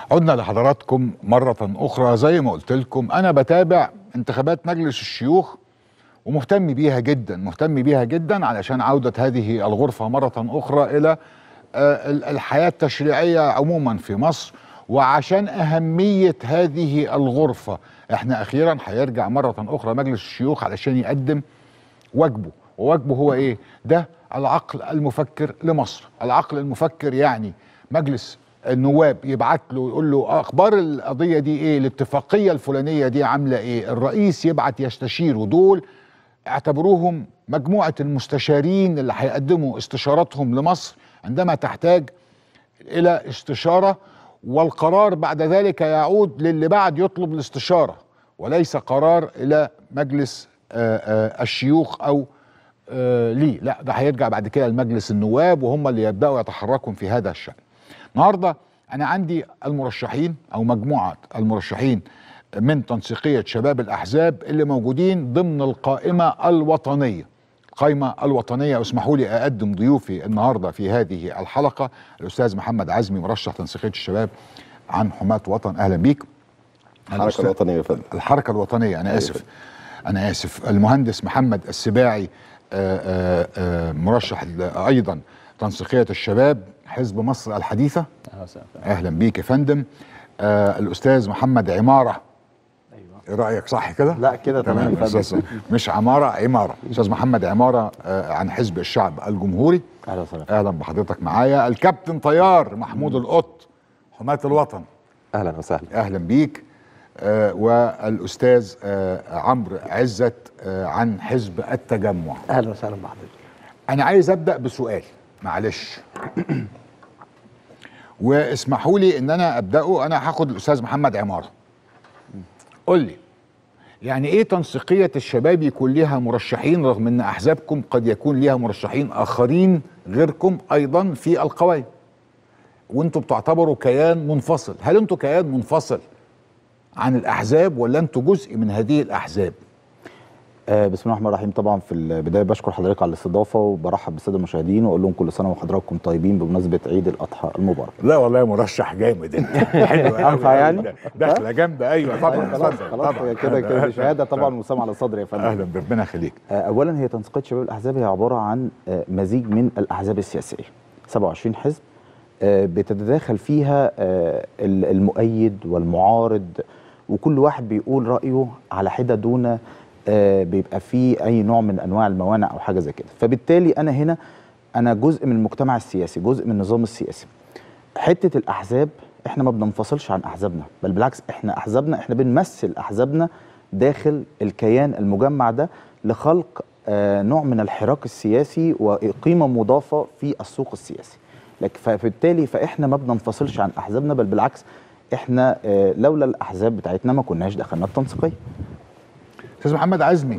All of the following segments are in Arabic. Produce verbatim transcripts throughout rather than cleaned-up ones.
عدنا لحضراتكم مرة أخرى. زي ما قلت لكم أنا بتابع انتخابات مجلس الشيوخ ومهتم بيها جدا مهتم بيها جدا علشان عودة هذه الغرفة مرة أخرى إلى الحياة التشريعية عموما في مصر، وعشان أهمية هذه الغرفة. احنا أخيرا هيرجع مرة أخرى مجلس الشيوخ علشان يقدم واجبه، وواجبه هو إيه؟ ده العقل المفكر لمصر. العقل المفكر يعني مجلس النواب يبعت له يقول له اخبار القضيه دي ايه، الاتفاقيه الفلانيه دي عامله ايه، الرئيس يبعت يستشيره. دول اعتبروهم مجموعه المستشارين اللي هيقدموا استشاراتهم لمصر عندما تحتاج الى استشاره، والقرار بعد ذلك يعود للي بعد يطلب الاستشاره، وليس قرار الى مجلس آآ آآ الشيوخ او ليه، لا ده هيرجع بعد كده لمجلس النواب وهم اللي يبداوا يتحركوا في هذا الشأن. النهارده انا عندي المرشحين او مجموعه المرشحين من تنسيقيه شباب الاحزاب اللي موجودين ضمن القائمه الوطنيه. القائمه الوطنيه، واسمحوا لي اقدم ضيوفي النهارده في هذه الحلقه. الاستاذ محمد عزمي مرشح تنسيقيه الشباب عن حماة وطن، اهلا بيك. الحركه الوطنيه يا فندم. الحركه الوطنيه، انا اسف انا اسف المهندس محمد السباعي آآ آآ مرشح ايضا تنسيقيه الشباب حزب مصر الحديثه. اهلا بيك يا فندم. آه الاستاذ محمد عماره. ايوه، ايه رايك، صح كده؟ لا كده تمام يا فندم. مش عماره، عماره. استاذ محمد عماره آه عن حزب الشعب الجمهوري. اهلا وسهلا. اهلا بحضرتك معايا. الكابتن طيار محمود القط حماة الوطن. اهلا وسهلا. اهلا بيك. آه والاستاذ آه عمرو عزت آه عن حزب التجمع. اهلا وسهلا بحضرتك. انا عايز ابدا بسؤال، معلش واسمحوا لي ان انا ابداه. انا هاخد الاستاذ محمد عماره. قول لي يعني ايه تنسيقيه الشباب يكون ليها مرشحين رغم ان احزابكم قد يكون ليها مرشحين اخرين غيركم ايضا في القوائم، وانتم بتعتبروا كيان منفصل؟ هل انتم كيان منفصل عن الاحزاب ولا انتم جزء من هذه الاحزاب؟ آه بسم الله الرحمن الرحيم. طبعا في البدايه بشكر حضرتك على الاستضافه وبرحب بالساده المشاهدين واقول لهم كل سنه وحضراتكم طيبين بمناسبه عيد الاضحى المبارك. لا والله مرشح جامد انت. حلو انفع يعني؟ دخله جامده. ايوه طبعا. خلاص خلاص كده كده شهاده طبعا وسام على صدري يا فندم. اهلا، ربنا يخليك. آه اولا هي تنسيقيه شباب الاحزاب هي عباره عن آه مزيج من الاحزاب السياسيه، سبعة وعشرين حزب آه بتتداخل فيها آه المؤيد والمعارض، وكل واحد بيقول رايه على حده دون آه بيبقى فيه اي نوع من انواع الموانع او حاجه زي كده. فبالتالي انا هنا انا جزء من المجتمع السياسي، جزء من النظام السياسي. حته الاحزاب احنا ما بننفصلش عن احزابنا، بل بالعكس احنا احزابنا احنا بنمثل احزابنا داخل الكيان المجمع ده لخلق آه نوع من الحراك السياسي وقيمه مضافه في السوق السياسي. لكن فبالتالي فاحنا ما بننفصلش عن احزابنا، بل بالعكس احنا آه لولا الاحزاب بتاعتنا ما كناش دخلنا التنسيقيه. استاذ محمد عزمي،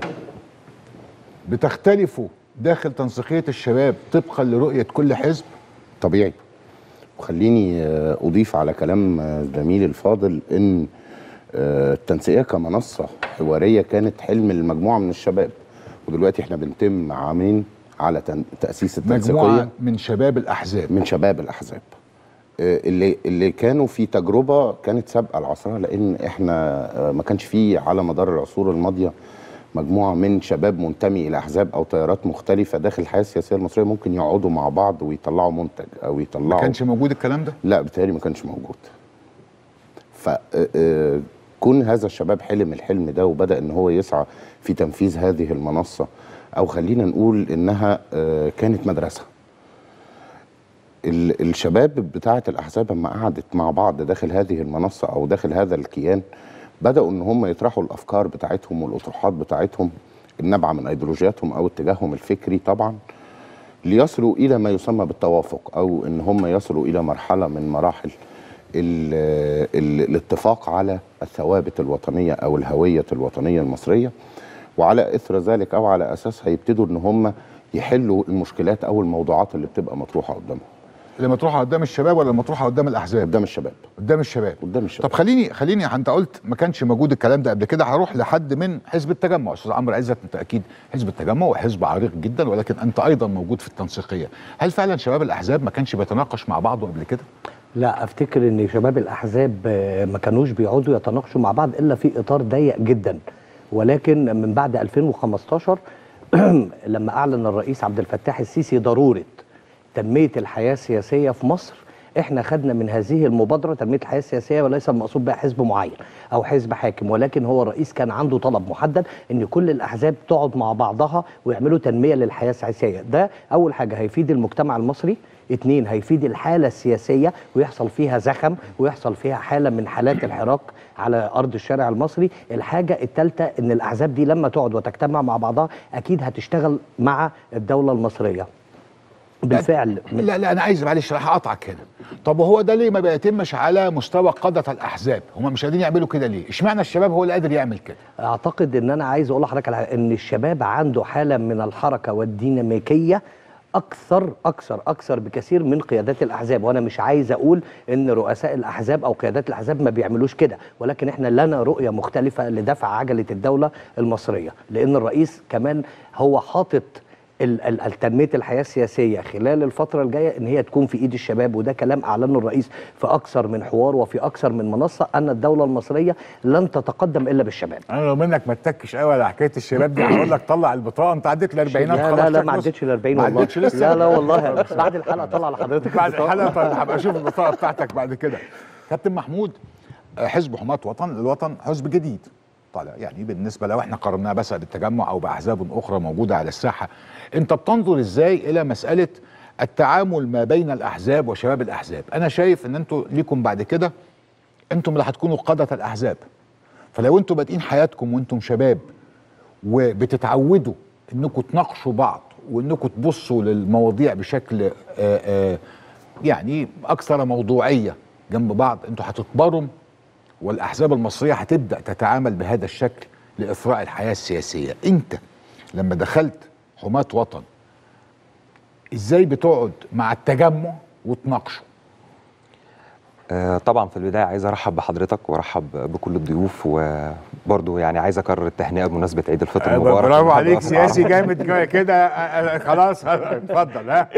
بتختلفوا داخل تنسيقيه الشباب طبقا لرؤيه كل حزب؟ طبيعي. وخليني اضيف على كلام زميلي الفاضل ان التنسيقيه كمنصه حواريه كانت حلم لمجموعه من الشباب، ودلوقتي احنا بنتم عامين على تاسيس التنسيقيه. مجموعه من شباب الاحزاب من شباب الاحزاب اللي اللي كانوا في تجربه كانت سابقه لعصرها، لان احنا ما كانش فيه على مدار العصور الماضيه مجموعه من شباب منتمي الى احزاب او تيارات مختلفه داخل الحياه السياسيه المصريه ممكن يقعدوا مع بعض ويطلعوا منتج او يطلعوا. ما كانش موجود الكلام ده؟ لا بالتالي ما كانش موجود. فكون هذا الشباب حلم الحلم ده وبدا ان هو يسعى في تنفيذ هذه المنصه، او خلينا نقول انها كانت مدرسه. الشباب بتاعه الاحزاب لما قعدت مع بعض داخل هذه المنصه او داخل هذا الكيان بدأوا ان هم يطرحوا الافكار بتاعتهم والاطروحات بتاعتهم النابعه من ايديولوجياتهم او اتجاههم الفكري طبعا، ليصلوا الى ما يسمى بالتوافق، او ان هم يصلوا الى مرحله من مراحل ال ال الاتفاق على الثوابت الوطنيه او الهويه الوطنيه المصريه، وعلى اثر ذلك او على اساسها يبتدوا ان هم يحلوا المشكلات او الموضوعات اللي بتبقى مطروحه قدامهم. اللي مطروحه قدام الشباب ولا مطروحه قدام الاحزاب؟ قدام الشباب. قدام الشباب. قدام الشباب. طب خليني خليني انت قلت ما كانش موجود الكلام ده قبل كده، هروح لحد من حزب التجمع. استاذ عمرو عزت، انت اكيد حزب التجمع وحزب عريق جدا، ولكن انت ايضا موجود في التنسيقيه. هل فعلا شباب الاحزاب ما كانش بيتناقش مع بعضه قبل كده؟ لا افتكر ان شباب الاحزاب ما كانوش بيقعدوا يتناقشوا مع بعض الا في اطار ضيق جدا، ولكن من بعد ألفين وخمستاشر لما اعلن الرئيس عبد الفتاح السيسي ضروره تنميه الحياه السياسيه في مصر، احنا خدنا من هذه المبادره تنميه الحياه السياسيه، وليس المقصود بها حزب معين او حزب حاكم، ولكن هو الرئيس كان عنده طلب محدد ان كل الاحزاب تقعد مع بعضها ويعملوا تنميه للحياه السياسيه. ده اول حاجه هيفيد المجتمع المصري، اتنين هيفيد الحاله السياسيه ويحصل فيها زخم ويحصل فيها حاله من حالات الحراك على ارض الشارع المصري. الحاجه الثالثه ان الاحزاب دي لما تقعد وتجتمع مع بعضها اكيد هتشتغل مع الدوله المصريه. بالفعل. لا لا انا عايز معلش راح اقطعك هنا. طب وهو ده ليه ما بيتمش على مستوى قاده الاحزاب؟ هم مش قادرين يعملوا كده ليه؟ اشمعنى الشباب هو اللي قادر يعمل كده؟ اعتقد ان انا عايز اقول لحضرتك على ان الشباب عنده حاله من الحركه والديناميكيه اكثر اكثر اكثر بكثير من قيادات الاحزاب، وانا مش عايز اقول ان رؤساء الاحزاب او قيادات الاحزاب ما بيعملوش كده، ولكن احنا لنا رؤيه مختلفه لدفع عجله الدوله المصريه، لان الرئيس كمان هو حاطط التنميه الحياه السياسيه خلال الفتره الجايه ان هي تكون في ايد الشباب، وده كلام اعلنه الرئيس في اكثر من حوار وفي اكثر من منصه، ان الدوله المصريه لن تتقدم الا بالشباب. انا لو منك ما تتكش قوي على حكايه الشباب دي هقول لك طلع البطاقه، انت عديت ال أربعينات لا خلاص. لا لا ما عدتش ال أربعين والله. ما عدتش لسه؟ لا لا والله بعد الحلقه طلع لحضرتك بعد الحلقه طيب هبقى اشوف البطاقه بتاعتك بعد كده. كابتن محمود، حزب حماة وطن الوطن حزب جديد طالع، يعني بالنسبه لو احنا قارناه بس بالتجمع او باحزاب اخرى موجوده على الساحه، انت بتنظر ازاي الى مساله التعامل ما بين الاحزاب وشباب الاحزاب؟ انا شايف ان انتوا ليكم بعد كده انتم اللي هتكونوا قاده الاحزاب، فلو انتم بادئين حياتكم وانتم شباب وبتتعودوا انكم تناقشوا بعض وانكم تبصوا للمواضيع بشكل آآ آآ يعني اكثر موضوعيه جنب بعض، انتوا هتكبروا والاحزاب المصريه هتبدا تتعامل بهذا الشكل لاثراء الحياه السياسيه. انت لما دخلت حماة وطن ازاي بتقعد مع التجمع وتناقشوا؟ آه طبعا في البدايه عايز ارحب بحضرتك وارحب بكل الضيوف، وبرضه يعني عايز اكرر التهنئه بمناسبه عيد الفطر المبارك. برافو عليك، سياسي جامد كده. خلاص اتفضل. ها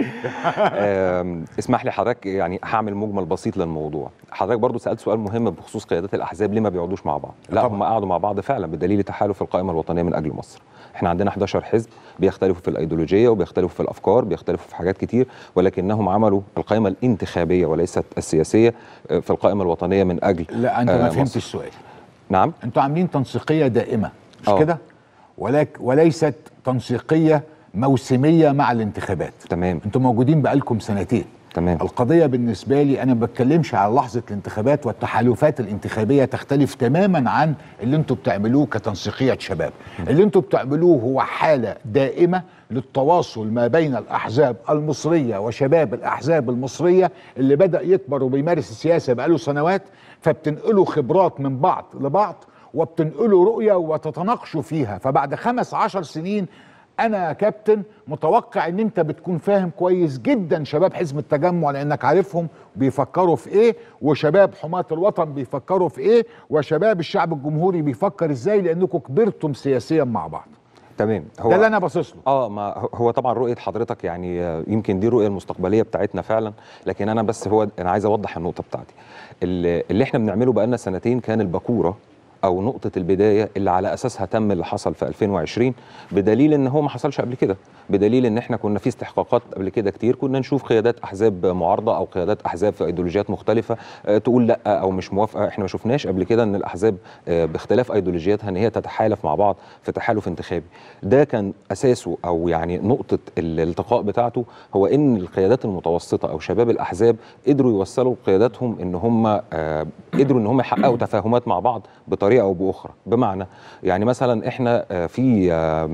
آه اسمح لي حضرتك يعني هعمل مجمل بسيط للموضوع. حضرتك برضه سالت سؤال مهم بخصوص قيادات الاحزاب ليه ما بيقعدوش مع بعض. لا هم قعدوا مع بعض فعلا بدليل تحالف القائمه الوطنيه من اجل مصر. احنا عندنا إحدى عشر حزب بيختلفوا في الايديولوجيه وبيختلفوا في الافكار، بيختلفوا في حاجات كتير، ولكنهم عملوا القائمه الانتخابيه وليست السياسيه في القائمه الوطنيه من اجل لا انت ما آه فهمتش السؤال. نعم، انتوا عاملين تنسيقيه دائمه مش كده؟ ولك وليست تنسيقيه موسميه مع الانتخابات. تمام. انتوا موجودين بقالكم سنتين. تمام. القضيه بالنسبه لي انا ما بتكلمش على لحظه الانتخابات، والتحالفات الانتخابيه تختلف تماما عن اللي انتوا بتعملوه كتنسيقيه شباب. اللي انتوا بتعملوه هو حاله دائمه للتواصل ما بين الاحزاب المصريه وشباب الاحزاب المصريه اللي بدا يكبر وبيمارس السياسه بقاله سنوات، فبتنقلوا خبرات من بعض لبعض وبتنقلوا رؤيه وتتناقشوا فيها. فبعد خمس عشر سنين انا يا كابتن متوقع ان انت بتكون فاهم كويس جدا شباب حزب التجمع، لانك عارفهم بيفكروا في ايه، وشباب حماة الوطن بيفكروا في ايه، وشباب الشعب الجمهوري بيفكر ازاي، لانكم كبرتم سياسيا مع بعض. تمام. هو ده اللي انا باصص له. اه ما هو طبعا رؤيه حضرتك يعني يمكن دي الرؤيه المستقبليه بتاعتنا فعلا، لكن انا بس هو انا عايز اوضح النقطه بتاعتي. اللي, اللي احنا بنعمله بقالنا سنتين كان الباكوره او نقطه البدايه اللي على اساسها تم اللي حصل في ألفين وعشرين، بدليل ان هو ما حصلش قبل كده، بدليل ان احنا كنا في استحقاقات قبل كده كتير كنا نشوف قيادات احزاب معارضه او قيادات احزاب في ايديولوجيات مختلفه أه تقول لا او مش موافقه. احنا ما شفناش قبل كده ان الاحزاب أه باختلاف ايديولوجياتها ان هي تتحالف مع بعض في تحالف انتخابي. ده كان اساسه او يعني نقطه الالتقاء بتاعته هو ان القيادات المتوسطه او شباب الاحزاب قدروا يوصلوا قياداتهم ان هم أه قدروا ان هم يحققوا تفاهمات مع بعض بطريقه او باخرى. بمعنى يعني مثلا احنا في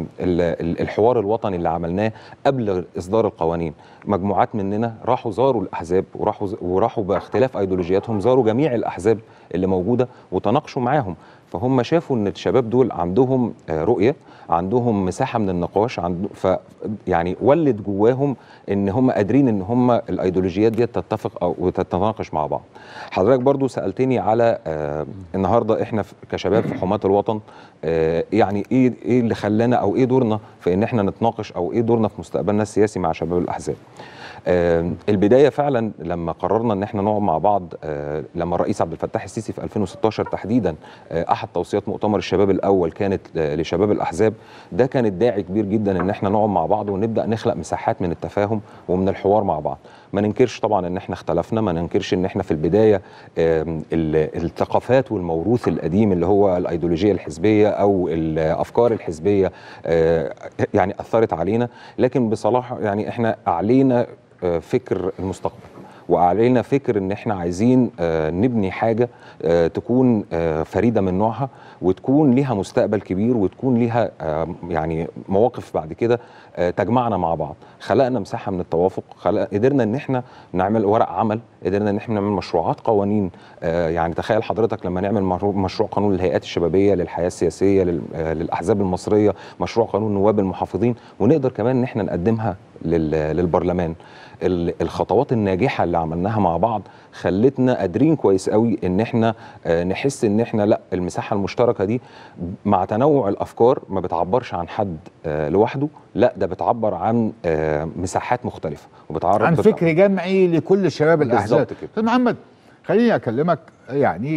الحوار الوطني اللي عملناه قبل اصدار القوانين، مجموعات مننا راحوا زاروا الاحزاب وراحوا وراحوا باختلاف ايديولوجياتهم زاروا جميع الاحزاب اللي موجوده وتناقشوا معاهم. فهم شافوا ان الشباب دول عندهم آه، رؤيه، عندهم مساحه من النقاش، عند ف يعني ولد جواهم ان هم قادرين ان هم الايديولوجيات دي تتفق او وتتناقش مع بعض. حضرتك برضو سالتني على آه النهارده احنا ف- كشباب في حماة الوطن آه يعني ايه ايه اللي خلانا او ايه دورنا في ان احنا نتناقش او ايه دورنا في مستقبلنا السياسي مع شباب الاحزاب. آه، البدايه فعلا لما قررنا ان احنا نقعد مع بعض، آه، لما الرئيس عبد الفتاح السيسي في ألفين وستاشر تحديدا آه، احد توصيات مؤتمر الشباب الاول كانت آه، لشباب الاحزاب، ده كانت داعي كبير جدا ان احنا نقعد مع بعض ونبدا نخلق مساحات من التفاهم ومن الحوار مع بعض. ما ننكرش طبعا ان احنا اختلفنا، ما ننكرش ان احنا في البدايه آم، ال- الثقافات والموروث القديم اللي هو الايديولوجيه الحزبيه او الافكار الحزبيه آه، يعني اثرت علينا، لكن بصراحه يعني احنا اعلينا آه، فكر المستقبل، وعلينا فكر ان احنا عايزين آه، نبني حاجه آه، تكون آه، فريده من نوعها، وتكون ليها مستقبل كبير، وتكون ليها آه، يعني مواقف بعد كده آه، تجمعنا مع بعض. خلقنا مساحه من التوافق، خلق قدرنا ان احنا نعمل ورق عمل، قدرنا ان احنا نعمل مشروعات قوانين. آه، يعني تخيل حضرتك لما نعمل مشروع مشروع قانون الهيئات الشبابيه للحياه السياسيه لل- آه، للاحزاب المصريه، مشروع قانون نواب المحافظين، ونقدر كمان ان احنا نقدمها لل- للبرلمان. ال- الخطوات الناجحه اللي عملناها مع بعض خلتنا قادرين كويس قوي ان احنا آه، نحس ان احنا لا، المساحه المشتركه دي مع تنوع الافكار ما بتعبرش عن حد آه، لوحده، لا ده بتعبر عن آه، مساحات مختلفه وبتعرف عن بت- فكر جمعي لكل شباب بالظبط الاحزاب. كده. استاذ محمد، خليني اكلمك يعني.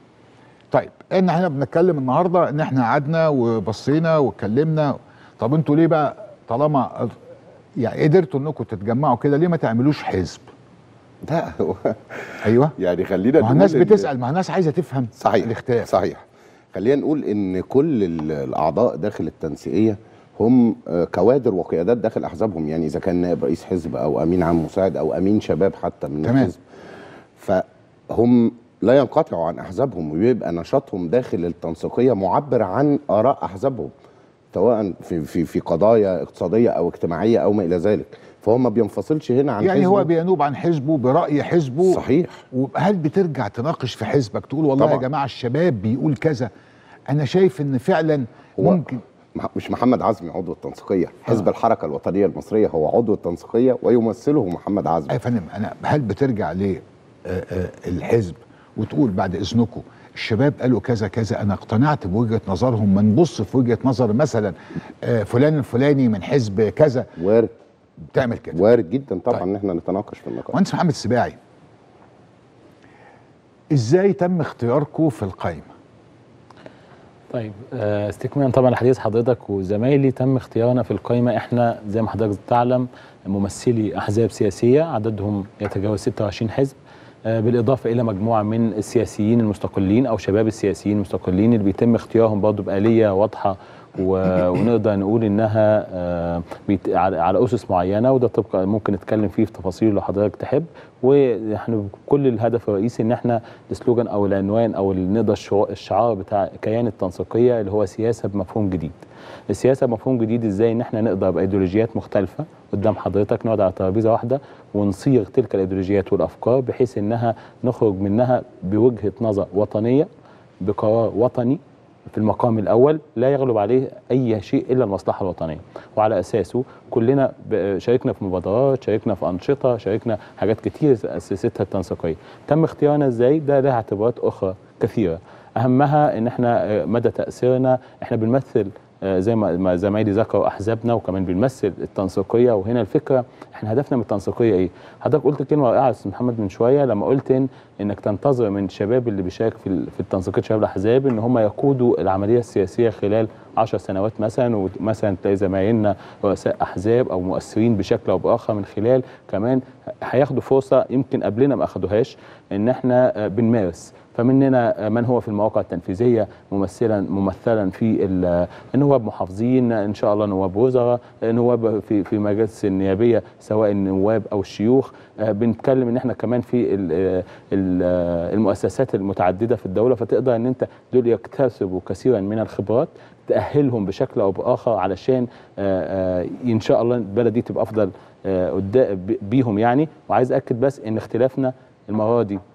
طيب ان احنا بنتكلم النهارده ان احنا قعدنا وبصينا واتكلمنا، طب انتوا ليه بقى طالما يعني قدرتوا انكم تتجمعوا كده، ليه ما تعملوش حزب؟ ده هو ايوه، يعني خلينا ما هو الناس نقول إن- بتسال، ما هو الناس عايزه تفهم صحيح الاختلاف. صحيح. خلينا نقول ان كل ال- الاعضاء داخل التنسيقيه هم آه، كوادر وقيادات داخل احزابهم، يعني اذا كان نائب رئيس حزب او امين عام مساعد او امين شباب حتى من تمام. الحزب، فهم لا ينقطعوا عن احزابهم، ويبقى نشاطهم داخل التنسيقيه معبر عن اراء احزابهم، سواء في في في قضايا اقتصاديه او اجتماعيه او ما الى ذلك. فهو ما بينفصلش هنا عن يعني حزبه. هو بينوب عن حزبه برأي حزبه. صحيح. وهل بترجع تناقش في حزبك تقول والله طبعا. يا جماعه الشباب بيقول كذا؟ انا شايف ان فعلا هو ممكن. مح- مش محمد عزمي عضو التنسيقيه، حزب آه. الحركه الوطنيه المصريه هو عضو التنسيقيه ويمثله محمد عزمي. يا فندم، انا هل بترجع للحزب وتقول بعد اذنكم الشباب قالوا كذا كذا، انا اقتنعت بوجهه نظرهم، ما نبص في وجهه نظر مثلا آه، فلان الفلاني من حزب كذا؟ وارد. بتعمل كده؟ وارد جدا طبعا طيب. ان احنا نتناقش في النقاش. مهندس محمد السباعي، ازاي تم اختياركم في القائمه؟ طيب آه، استكمالا طبعا لحديث حضرتك وزمايلي، تم اختيارنا في القائمه. احنا زي ما حضرتك تعلم ممثلي احزاب سياسيه عددهم يتجاوز ستة وعشرين حزب، آه، بالاضافه الى مجموعه من السياسيين المستقلين او شباب السياسيين المستقلين اللي بيتم اختيارهم برضه بآلية واضحه و- ونقدر نقول انها آه، بيت- على على اسس معينه، وده طبقا ممكن نتكلم فيه في تفاصيل لو حضرتك تحب. واحنا كل الهدف الرئيسي ان احنا السلوجان او العنوان او اللي نقدر الشعار- الشعار بتاع كيان التنسيقيه اللي هو سياسه بمفهوم جديد. السياسه بمفهوم جديد ازاي؟ ان احنا نقدر بايديولوجيات مختلفه قدام حضرتك نقعد على ترابيزه واحده ونصيغ تلك الايديولوجيات والافكار بحيث انها نخرج منها بوجهه نظر وطنيه، بقرار وطني في المقام الأول لا يغلب عليه أي شيء إلا المصلحة الوطنية، وعلى أساسه كلنا ب- شاركنا في مبادرات، شاركنا في أنشطة، شاركنا حاجات كتير أسستها التنسيقية. تم اختيارنا إزاي؟ ده لها اعتبارات أخرى كثيرة، أهمها إن إحنا آه، مدى تأثيرنا. إحنا بنمثل آه، زي ما ما زمايلي ذكروا أحزابنا، وكمان بنمثل التنسيقية. وهنا الفكرة، إحنا هدفنا من التنسيقية إيه؟ حضرتك قلت كلمة رائعة يا أستاذ محمد من شوية لما قلت إن إنك تنتظر من الشباب اللي بيشارك في ال- في التنسيقية شباب الأحزاب إن هم يقودوا العملية السياسية خلال عشر سنوات مثلا، ومثلا تلاقي زمايلنا رؤساء أحزاب أو مؤثرين بشكل أو بآخر من خلال كمان هياخدوا فرصة يمكن قبلنا ما أخدوهاش، إن إحنا آه، بنمارس. فمننا من هو في المواقع التنفيذيه ممثلا ممثلا في ال- النواب محافظين، ان شاء الله نواب وزراء، نواب في في مجالس النيابيه سواء النواب او الشيوخ. آه، بنتكلم ان احنا كمان في ال- ال- المؤسسات المتعدده في الدوله، فتقدر ان انت دول يكتسبوا كثيرا من الخبرات تأهلهم بشكل او باخر علشان آه، آه، ان شاء الله البلد دي تبقى افضل آه، قدام بيهم يعني. وعايز اكد بس ان اختلافنا المره دي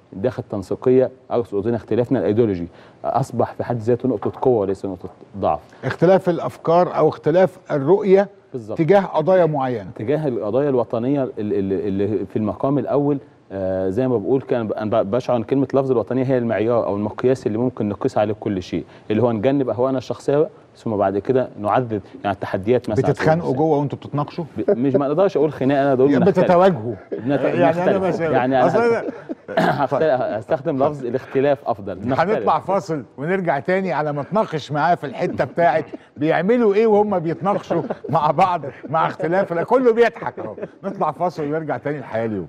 داخل تنسيقيه اقصد هنا اختلافنا الايديولوجي اصبح في حد ذاته نقطه قوه وليس نقطه ضعف. اختلاف الافكار او اختلاف الرؤيه بالظبط تجاه قضايا معينه، تجاه القضايا الوطنيه اللي, اللي في المقام الاول. آه زي ما بقول كان انا بشعر ان كلمه لفظ الوطنيه هي المعيار او المقياس اللي ممكن نقيس عليه كل شيء، اللي هو نجنب اهواءنا الشخصيه ثم بعد كده نعدد يعني التحديات مثلا. بتتخانقوا جوه وانتوا بتتناقشوا؟ مش ما اقدرش اقول خناقه، انا دول بتتواجهوا يعني انا بس يعني انا هستخدم لفظ الاختلاف افضل. هنطلع فاصل ونرجع تاني على ما اتناقش معاه في الحته بتاعت بيعملوا ايه وهم بيتناقشوا مع بعض مع اختلاف، كله بيضحك اهو. نطلع فاصل ونرجع تاني الحياه اليوم.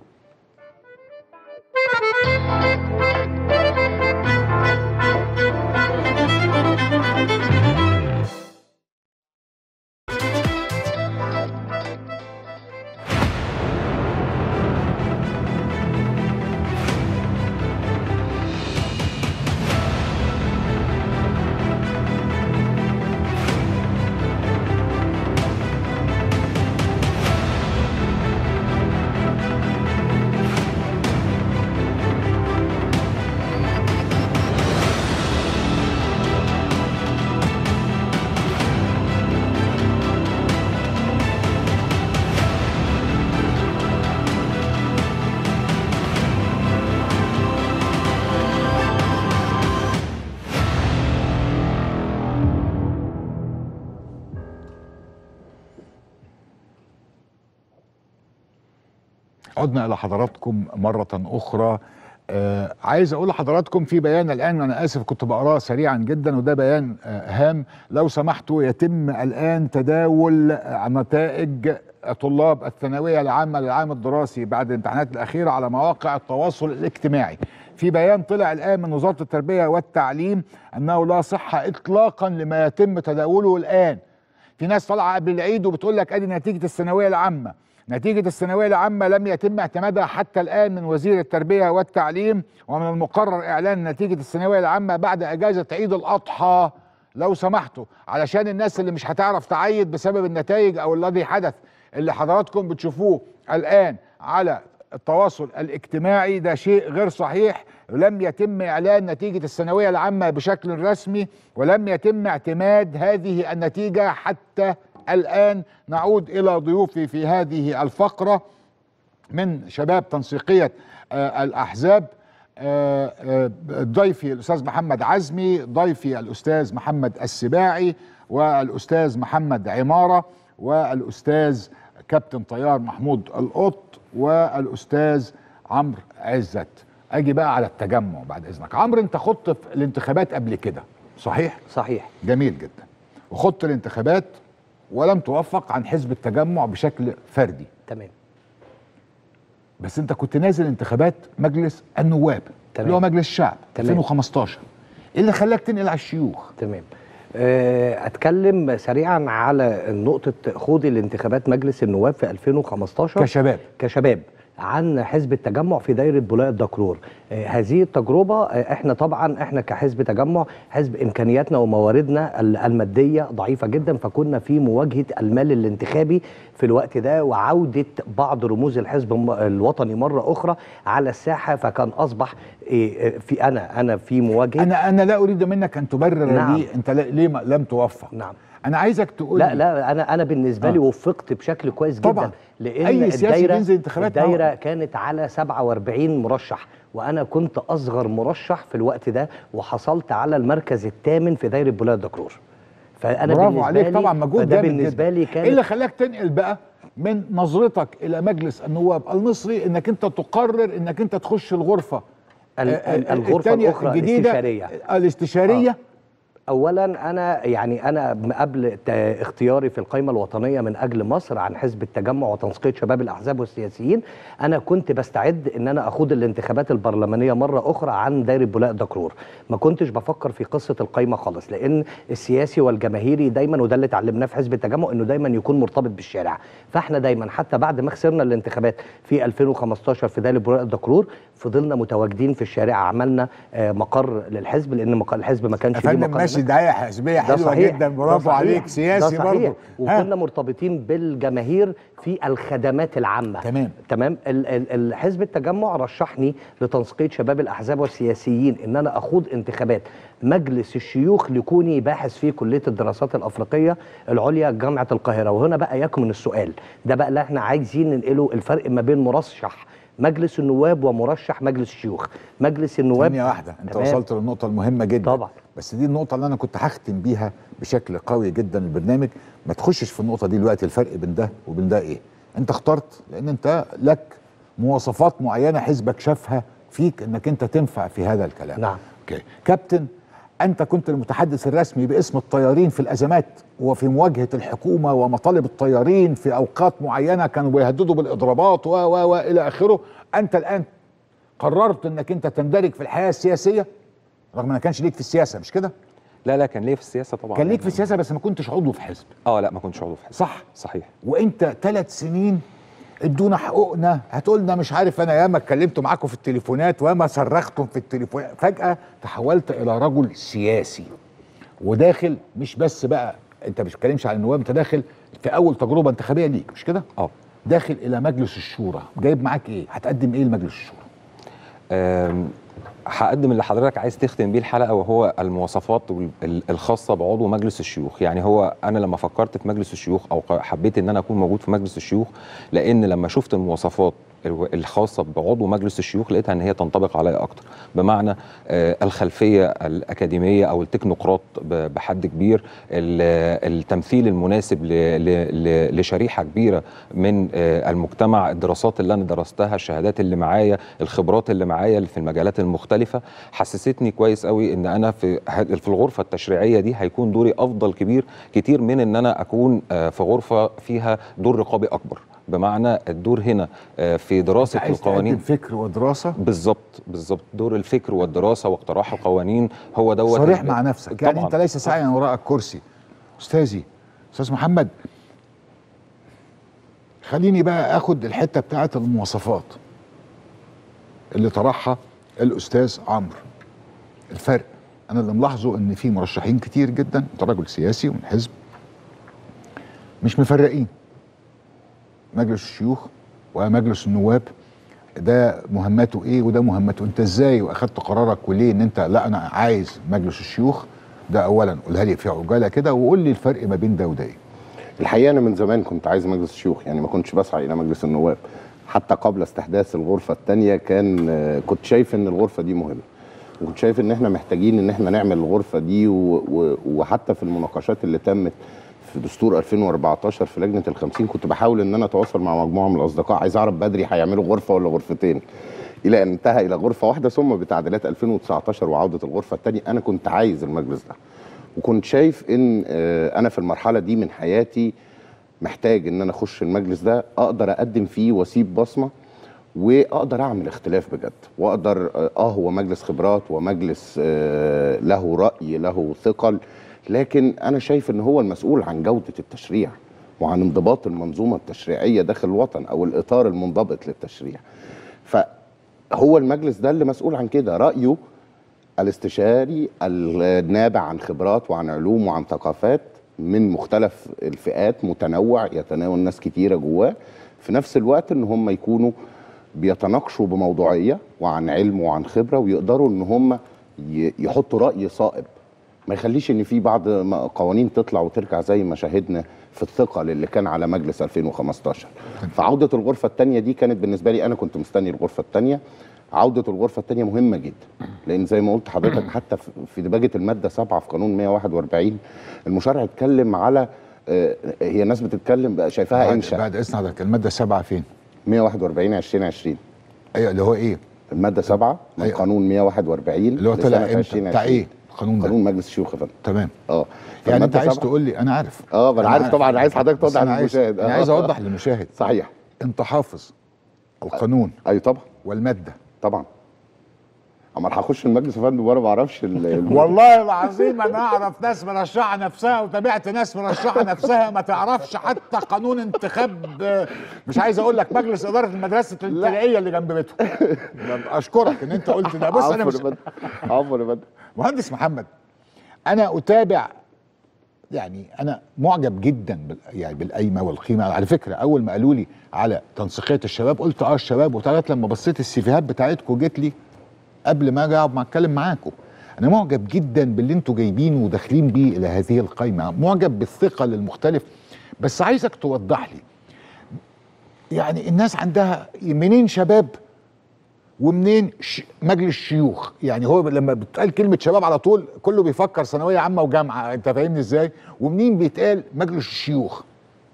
عدنا إلى حضراتكم مرة أخرى. آه عايز أقول لحضراتكم في بيان الآن، أنا آسف كنت بقراه سريعا جدا وده بيان آه هام. لو سمحتوا يتم الآن تداول نتائج طلاب الثانوية العامة للعام الدراسي بعد الامتحانات الأخيرة على مواقع التواصل الاجتماعي. في بيان طلع الآن من وزارة التربية والتعليم أنه لا صحة إطلاقا لما يتم تداوله الآن. في ناس طالعة قبل العيد وبتقول لك أدي نتيجة الثانوية العامة. نتيجة الثانوية العامة لم يتم اعتمادها حتى الآن من وزير التربية والتعليم، ومن المقرر إعلان نتيجة الثانوية العامة بعد أجازة عيد الأضحى. لو سمحتوا علشان الناس اللي مش هتعرف تعيد بسبب النتائج أو الذي حدث اللي حضراتكم بتشوفوه الآن على التواصل الاجتماعي، ده شيء غير صحيح. لم يتم إعلان نتيجة الثانوية العامة بشكل رسمي ولم يتم اعتماد هذه النتيجة حتى الآن. نعود إلى ضيوفي في هذه الفقرة من شباب تنسيقية آه الأحزاب. آه آه ضيفي الأستاذ محمد عزمي، ضيفي الأستاذ محمد السباعي، والأستاذ محمد عمارة، والأستاذ كابتن طيار محمود القط، والأستاذ عمرو عزت. أجي بقى على التجمع بعد إذنك. عمرو، أنت خضت في الانتخابات قبل كده صحيح؟ صحيح. جميل جدا. وخضت الانتخابات ولم توفق عن حزب التجمع بشكل فردي. تمام. بس انت كنت نازل انتخابات مجلس النواب اللي هو مجلس الشعب ألفين وخمستاشر. ايه اللي خلاك تنقل على الشيوخ؟ تمام. اتكلم سريعا على نقطة خوض الانتخابات مجلس النواب في ألفين وخمستاشر كشباب كشباب عن حزب التجمع في دايرة بولاق الدكرور. آه هذه التجربة آه احنا طبعا احنا كحزب تجمع حزب امكانياتنا ومواردنا المادية ضعيفة جدا، فكنا في مواجهة المال الانتخابي في الوقت ده وعودة بعض رموز الحزب الوطني مرة اخرى على الساحة، فكان اصبح آه في انا انا في مواجهة. انا انا لا اريد منك ان تبرر نعم. لي انت ليه لم توفق. نعم. انا عايزك تقول لا لا انا انا بالنسبه آه. لي وفقت بشكل كويس طبعًا. جدا، لان أي سياسي الدايره بينزل انتخابات الدايره معه. كانت على سبعة وأربعين مرشح، وانا كنت اصغر مرشح في الوقت ده، وحصلت على المركز الثامن في دايره بولاق الدكرور. فانا برافو عليك طبعا، مجهود جامد بالنسبه جدا. لي كان ايه اللي خلاك تنقل بقى من نظرتك الى مجلس النواب المصري انك انت تقرر انك انت تخش الغرفه الغرفه الاخرى الاستشاريه الاستشاريه؟ آه. اولا انا يعني انا قبل اختياري في القائمه الوطنيه من اجل مصر عن حزب التجمع وتنسيقيه شباب الاحزاب والسياسيين، انا كنت بستعد ان انا اخوض الانتخابات البرلمانيه مره اخرى عن دايره بولاق دكرور. ما كنتش بفكر في قصه القائمه خالص، لان السياسي والجماهيري دايما، وده اللي اتعلمناه في حزب التجمع، انه دايما يكون مرتبط بالشارع. فاحنا دايما حتى بعد ما خسرنا الانتخابات في ألفين وخمستاشر في دايره بولاق دكرور فضلنا متواجدين في الشارع، عملنا مقر للحزب لان الحزب ما كانش ليه مقر ماشي، دعايه حزبيه ده حلوه صحيح. جدا، ده برافو صحيح. عليك، سياسي ده صحيح. برضه. وكنا مرتبطين بالجماهير في الخدمات العامه. تمام. تمام. ال- ال- ال- حزب التجمع رشحني لتنسيقيه شباب الاحزاب والسياسيين ان انا اخوض انتخابات مجلس الشيوخ لكوني باحث في كليه الدراسات الافريقيه العليا جامعه القاهره. وهنا بقى يكمن السؤال ده بقى اللي احنا عايزين ننقله، الفرق ما بين مرشح مجلس النواب ومرشح مجلس الشيوخ. مجلس النواب ثانية واحدة، انت تمام. وصلت للنقطة المهمة جدا طبعا. بس دي النقطة اللي انا كنت هختم بيها بشكل قوي جدا البرنامج. ما تخشش في النقطة دي دلوقتي، الفرق بين ده وبين ده ايه؟ انت اخترت لان انت لك مواصفات معينة حزبك شافها فيك انك انت تنفع في هذا الكلام. نعم. اوكي. كابتن، انت كنت المتحدث الرسمي باسم الطيارين في الازمات وفي مواجهة الحكومة ومطالب الطيارين في اوقات معينة كانوا بيهددوا بالاضرابات و و و الى اخره. انت الان قررت انك انت تندرج في الحياه السياسيه رغم ما كانش ليك في السياسه، مش كده؟ لا لا كان ليه في السياسه طبعا. كان ليك يعني في السياسه بس ما كنتش عضو في حزب. اه لا ما كنتش عضو في حزب. صح. صحيح. وانت ثلاث سنين ادونا حقوقنا، هتقولنا مش عارف انا ياما اتكلمت معاكم في التليفونات وياما صرختم في التليفونات، فجاه تحولت الى رجل سياسي وداخل مش بس بقى انت مش بتتكلمش عن النواب، انت داخل في اول تجربه انتخابيه ليك، مش كده؟ اه. داخل الى مجلس الشورى، جايب معاك ايه؟ هتقدم ايه لمجلس الشورى؟ أم، هقدم اللي حضرتك عايز تختم بيه الحلقه وهو المواصفات ال- الخاصه بعضو مجلس الشيوخ. يعني هو انا لما فكرت في مجلس الشيوخ او ق- حبيت ان انا اكون موجود في مجلس الشيوخ لان لما شفت المواصفات الو- الخاصه بعضو مجلس الشيوخ لقيتها ان هي تنطبق عليا اكتر، بمعنى آه، الخلفيه الاكاديميه او التكنوقراط ب- بحد كبير، ال- التمثيل المناسب ل- ل- ل- لشريحه كبيره من آه، المجتمع، الدراسات اللي انا درستها، الشهادات اللي معايا، الخبرات اللي معايا في المجالات المختلفه، حسستني كويس قوي ان انا في ه- في الغرفه التشريعيه دي هيكون دوري افضل كبير كتير من ان انا اكون آه، في غرفه فيها دور رقابي اكبر. بمعنى الدور هنا آه، في دراسه عايز القوانين. تقدم فكر ودراسه بالظبط بالظبط، دور الفكر والدراسه واقتراح القوانين هو دوت. صريح مع نفسك، يعني طبعاً. انت ليس سعيا وراء الكرسي. استاذي استاذ محمد، خليني بقى اخد الحته بتاعت المواصفات اللي طرحها الاستاذ عمرو. الفرق انا اللي ملاحظه ان في مرشحين كتير جدا، انت راجل سياسي ومن حزب، مش مفرقين مجلس الشيوخ ومجلس النواب ده مهمته ايه وده مهمته. انت ازاي واخدت قرارك وليه ان انت لا انا عايز مجلس الشيوخ؟ ده اولا قولها لي في عجاله كده، وقول لي الفرق ما بين ده وده ايه. الحقيقه انا من زمان كنت عايز مجلس الشيوخ، يعني ما كنتش بسعى الى مجلس النواب. حتى قبل استحداث الغرفه الثانيه كان آه، كنت شايف ان الغرفه دي مهمه، وكنت شايف ان احنا محتاجين ان احنا نعمل الغرفه دي و... و... وحتى في المناقشات اللي تمت في دستور ألفين وأربعتاشر في لجنه الخمسين كنت بحاول ان انا اتواصل مع مجموعه من الاصدقاء، عايز اعرف بدري هيعملوا غرفه ولا غرفتين، الى ان انتهى الى غرفه واحده. ثم بتعديلات ألفين وتسعتاشر وعوده الغرفه الثانيه انا كنت عايز المجلس ده، وكنت شايف ان آه، انا في المرحله دي من حياتي محتاج ان انا اخش المجلس ده اقدر اقدم فيه واسيب بصمه، واقدر اعمل اختلاف بجد، واقدر اه هو مجلس خبرات ومجلس آه له راي له ثقل، لكن انا شايف ان هو المسؤول عن جوده التشريع وعن انضباط المنظومه التشريعيه داخل الوطن او الاطار المنضبط للتشريع. فهو المجلس ده اللي مسؤول عن كده، رايه الاستشاري النابع عن خبرات وعن علوم وعن ثقافات من مختلف الفئات، متنوع يتناول ناس كتيره جواه، في نفس الوقت ان هم يكونوا بيتناقشوا بموضوعيه وعن علم وعن خبره، ويقدروا ان هم يحطوا راي صائب، ما يخليش ان في بعض قوانين تطلع وترجع زي ما شاهدنا في الثقل اللي كان على مجلس ألفين وخمستاشر. فعوده الغرفه الثانيه دي كانت بالنسبه لي، انا كنت مستني الغرفه الثانيه. عوده الغرفه الثانيه مهمه جدا، لان زي ما قلت حضرتك حتى في دباجه الماده سبعة في قانون مئة وواحد وأربعين المشرع اتكلم على آه، هي الناس بتتكلم بقى شايفاها بعد, انشا. بعد اذن حضرتك، الماده سبعة فين؟ مئة وواحد وأربعين ألفين وعشرين. ايوه اللي هو ايه؟ الماده سبعة من أيوة. قانون مئة وواحد وأربعين اللي هو طلع امتى؟ بتاع ايه القانون ده؟ قانون مجلس الشيوخ يا فندم. تمام. اه يعني انت عايز سبعة. تقول لي، انا عارف اه ما انا عارف طبعا، عايز حضرتك بس توضح أنا عايز- للمشاهد. انا آه. عايز اوضح للمشاهد. صحيح. انت حافظ القانون ايوه طبعا والماده. طبعا. اما انا هخش المجلس يا فندم وانا ما اعرفش ال- ال- والله العظيم انا اعرف ناس مرشحه نفسها وتابعت ناس مرشحه نفسها ما تعرفش حتى قانون انتخاب، آه، مش عايز اقول لك مجلس اداره المدرسه الابتدائيه اللي جنب بيتهم. اشكرك ان انت قلت ده. بص انا عفوا مش يا فندم. عفوا يا فندم. مهندس محمد، انا اتابع، يعني انا معجب جدا بال يعني بالقايمه والقيمه. على فكره اول ما قالوا لي على تنسيقيه الشباب قلت اه الشباب، وطلعت لما بصيت السيفيهات بتاعتكم جت لي قبل ما اجي اقعد ما اتكلم معاكم. انا معجب جدا باللي انتوا جايبينه وداخلين بيه الى هذه القايمه، معجب بالثقل المختلف. بس عايزك توضح لي، يعني الناس عندها منين شباب ومنين ش... مجلس شيوخ؟ يعني هو لما بتقال كلمه شباب على طول كله بيفكر ثانويه عامه وجامعه، انت فاهمني ازاي؟ ومنين بيتقال مجلس الشيوخ؟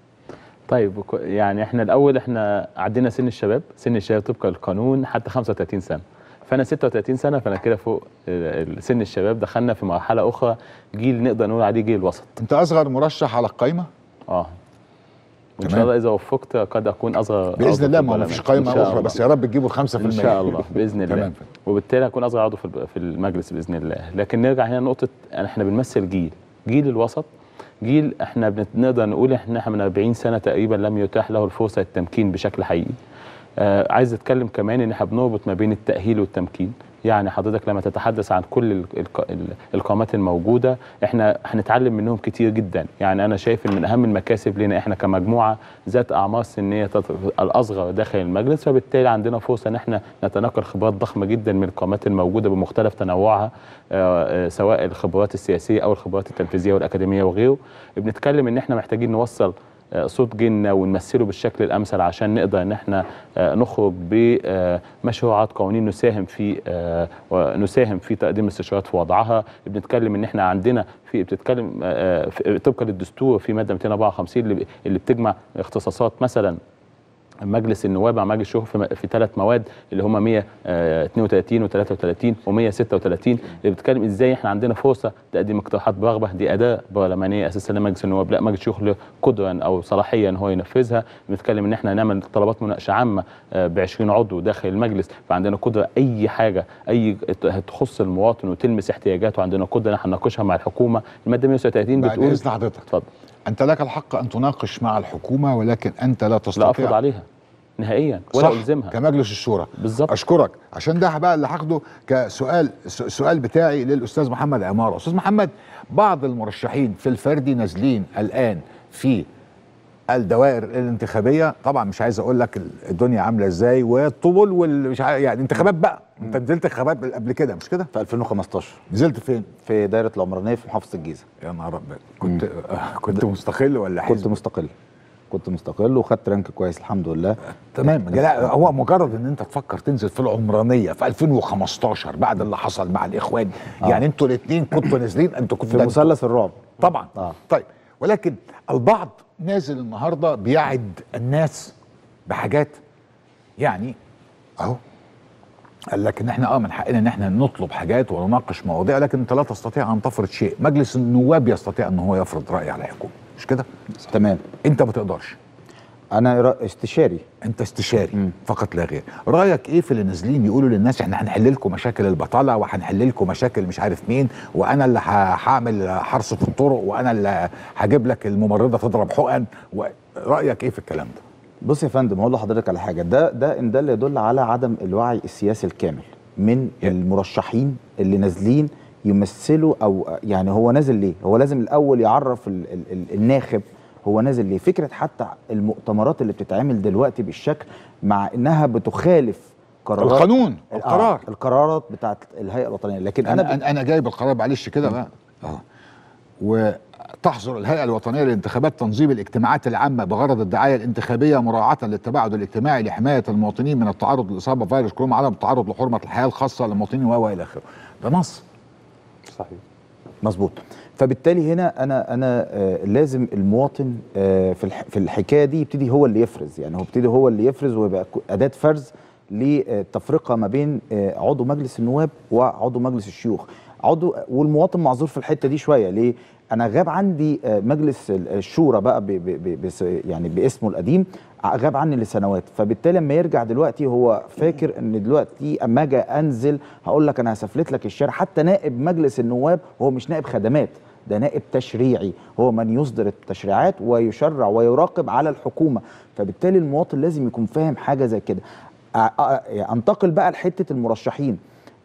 طيب وك- يعني احنا الاول احنا عدينا سن الشباب، سن الشباب طبقا للقانون حتى خمسة وثلاثين سنه، فانا ستة وثلاثين سنه، فانا كده فوق ال- سن الشباب. دخلنا في مرحله اخرى، جيل نقدر نقول عليه جيل الوسط. انت اصغر مرشح على القايمه؟ اه وان تمام. شاء الله اذا وفقت قد اكون اصغر باذن عضو الله، في ما هو البرلمان. مفيش إن قايمه شاء اخرى، الله. بس يا رب تجيبوا الخمسة في ان المية. شاء الله باذن الله. تمام. وبالتالي هكون اصغر عضو في الب- في المجلس باذن الله. لكن نرجع هنا لنقطه، احنا بنمثل جيل جيل الوسط، جيل احنا بنقدر نقول احنا من أربعين سنه تقريبا لم يتاح له الفرصه للتمكين بشكل حقيقي. آه عايز اتكلم كمان ان احنا بنربط ما بين التاهيل والتمكين. يعني حضرتك لما تتحدث عن كل ال- الق- ال- القامات الموجوده، احنا هنتعلم منهم كتير جدا. يعني انا شايف ان من اهم المكاسب لنا احنا كمجموعه ذات اعمار سنيه تط- الاصغر داخل المجلس، فبالتالي عندنا فرصه ان احنا نتناقل خبرات ضخمه جدا من القامات الموجوده بمختلف تنوعها، آه، آه، سواء الخبرات السياسيه او الخبرات التنفيذيه والاكاديميه وغيره. بنتكلم ان احنا محتاجين نوصل آه، صوت جيلنا ونمثله بالشكل الامثل عشان نقدر ان احنا آه، نخرج بمشروعات قوانين نساهم في آه، ونساهم في تقديم الاستشارات في وضعها. بنتكلم ان احنا عندنا في بتتكلم آه، في- طبقا للدستور في ماده مئتين وأربعة وخمسين اللي اللي بتجمع اختصاصات مثلا مجلس النواب مع مجلس الشيوخ في, في ثلاث مواد اللي هم مئة واثنين وثلاثين و33 و136، اللي بتتكلم ازاي احنا عندنا فرصه تقديم اقتراحات برغبه. دي اداه برلمانيه اساسا لمجلس النواب، لا مجلس الشيوخ له قدره او صلاحيه ان هو ينفذها. بنتكلم ان احنا نعمل طلبات مناقشه عامه ب عشرين عضو داخل المجلس، فعندنا قدره اي حاجه اي تخص المواطن وتلمس احتياجاته عندنا قدره ان احنا نناقشها مع الحكومه. الماده مئة وثلاثين بعد بتقول اذن حضرتك، اتفضل. انت لك الحق ان تناقش مع الحكومه، ولكن انت لا تستطيع لا افرض عليها نهائيا ولا صح الزمها كمجلس الشورى. بالظبط. اشكرك، عشان ده بقى اللي هاخده كسؤال السؤال بتاعي للاستاذ محمد عماره. استاذ محمد، بعض المرشحين في الفردي نازلين الان في الدوائر الانتخابيه، طبعا مش عايز اقول لك الدنيا عامله ازاي والطبل والمش عارف، يعني انتخابات بقى. انت نزلت انتخابات قبل كده مش كده؟ في ألفين وخمستاشر نزلت فين؟ في دايره العمرانيه في محافظه الجيزه. يا نهار ابيض، كنت آه كنت مستقل ولا حزب؟ كنت مستقل كنت مستقل وخدت رانك كويس الحمد لله. تمام. لا هو مجرد ان انت تفكر تنزل في العمرانيه في ألفين وخمستاشر بعد اللي حصل مع الاخوان، آه. يعني انتوا الاثنين كنتوا نازلين، انتوا كنتوا في مثلث الرعب طبعا. آه. طيب، ولكن البعض نازل النهارده بيعد الناس بحاجات، يعني اهو قال لك ان احنا اه من حقنا ان احنا نطلب حاجات ونناقش مواضيع، لكن انت لا تستطيع ان تفرض شيء. مجلس النواب يستطيع ان هو يفرض راي على الحكومه، مش كده؟ تمام. انت ما تقدرش، انا رأ- استشاري. انت استشاري مم. فقط لا غير. رايك ايه في اللي نازلين يقولوا للناس احنا هنحل لكم مشاكل البطاله وهنحل لكم مشاكل مش عارف مين، وانا اللي ه- هعمل حرس في الطرق، وانا اللي هجيب لك الممرضه تضرب حقن و... رايك ايه في الكلام ده؟ بص يا فندم، هقول لحضرتك على حاجه. ده ده ان ده اللي يدل على عدم الوعي السياسي الكامل من المرشحين اللي نازلين يمثلوا، او يعني هو نازل ليه؟ هو لازم الاول يعرف ال ال ال الناخب هو نازل ليه. فكره حتى المؤتمرات اللي بتتعمل دلوقتي بالشكل، مع انها بتخالف قرارات القانون، آه القرار، القرارات بتاعت الهيئه الوطنيه. لكن انا انا انا, أنا جايب القرار معلش كده بقى. اه وتحظر الهيئه الوطنيه للانتخابات تنظيم الاجتماعات العامه بغرض الدعايه الانتخابيه مراعاه للتباعد الاجتماعي لحمايه المواطنين من التعرض لاصابه فيروس كورونا، عدم التعرض لحرمه الحياه الخاصه للمواطنين و الى اخره. ده نص صحيح. مظبوط. فبالتالي هنا انا انا آه لازم المواطن آه في الح في الحكايه دي يبتدي هو اللي يفرز، يعني هو يبتدي هو اللي يفرز ويبقى اداه فرز للتفرقه ما بين آه عضو مجلس النواب وعضو مجلس الشيوخ. عضو والمواطن معذور في الحته دي شويه. ليه؟ انا غاب عندي آه مجلس الشورى بقى ب ب ب يعني باسمه القديم، غاب عني لسنوات. فبالتالي لما يرجع دلوقتي هو فاكر ان دلوقتي اما اجي انزل هقول لك انا هسفلت لك الشارع. حتى نائب مجلس النواب هو مش نائب خدمات، ده نائب تشريعي، هو من يصدر التشريعات ويشرع ويراقب على الحكومه. فبالتالي المواطن لازم يكون فاهم حاجه زي كده. انتقل بقى لحته المرشحين.